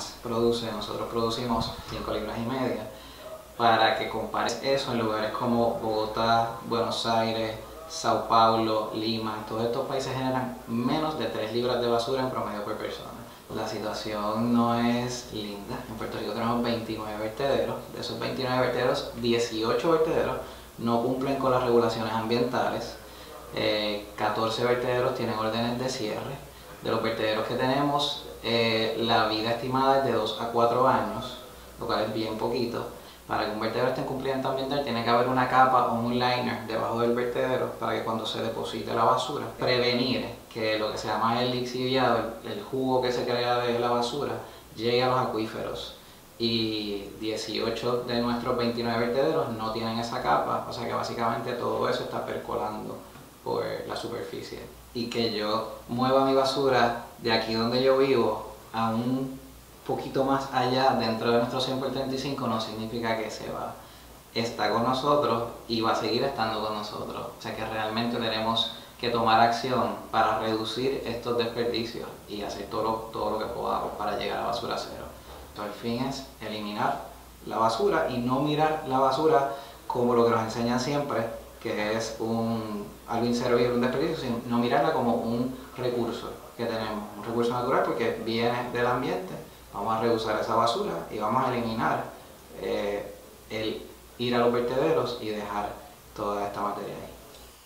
más produce, nosotros producimos 5,5 libras, para que compares eso en lugares como Bogotá, Buenos Aires, Sao Paulo, Lima. Todos estos países generan menos de 3 libras de basura en promedio por persona. La situación no es linda. En Puerto Rico tenemos 29 vertederos. De esos 29 vertederos, 18 vertederos no cumplen con las regulaciones ambientales. 14 vertederos tienen órdenes de cierre. De los vertederos que tenemos, la vida estimada es de 2 a 4 años, lo cual es bien poquito. Para que un vertedero esté en cumplimiento ambiental tiene que haber una capa o un liner debajo del vertedero para que cuando se deposite la basura, prevenir que lo que se llama el lixiviado, el jugo que se crea de la basura, llegue a los acuíferos. Y 18 de nuestros 29 vertederos no tienen esa capa, o sea que básicamente todo eso está percolando por la superficie. Y que yo mueva mi basura de aquí donde yo vivo a un poquito más allá dentro de nuestro 100 por 35 no significa que se va. Está con nosotros y va a seguir estando con nosotros. O sea que realmente tenemos que tomar acción para reducir estos desperdicios y hacer todo lo que podamos para llegar a basura cero. Entonces el fin es eliminar la basura y no mirar la basura como lo que nos enseñan siempre, que es algo inservible, un desperdicio, sino no mirarla como un recurso que tenemos, un recurso natural porque viene del ambiente. Vamos a reusar esa basura y vamos a eliminar el ir a los vertederos y dejar toda esta materia ahí.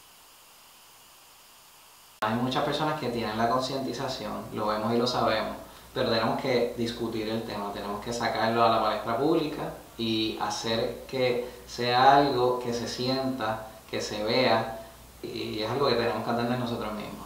Hay muchas personas que tienen la concientización, lo vemos y lo sabemos, pero tenemos que discutir el tema, tenemos que sacarlo a la palestra pública y hacer que sea algo que se sienta, que se vea, y es algo que tenemos que atender nosotros mismos.